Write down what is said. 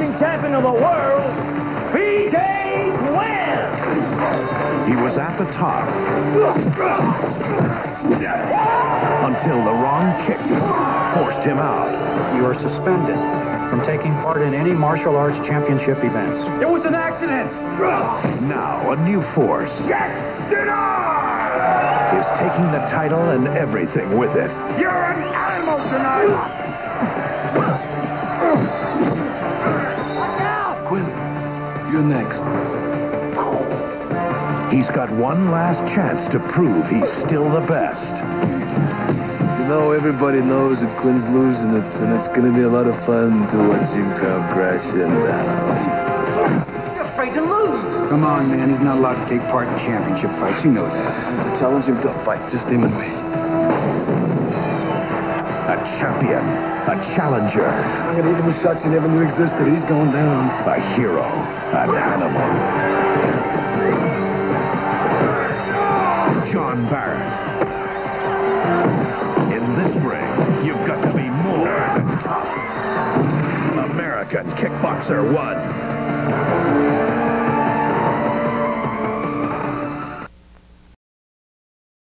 kickboxing champion of the world, BJ wins! He was at the top until the wrong kick forced him out. You are suspended from taking part in any martial arts championship events. It was an accident! Now a new force is taking the title and everything with it. You're an animal tonight! Quinn, you're next. He's got one last chance to prove he's still the best. You know, everybody knows that Quinn's losing it, and it's going to be a lot of fun to watch him come crashing down. You're afraid to lose! Come on, man. He's not allowed to take part in championship fights. You know that. To challenge him to a fight, just him and me. A champion, a challenger, I'm going to give him a shot you never knew existed. He's going down. a hero, an animal. John Barrett. In this ring, you've got to be more than tough. American Kickboxer 1.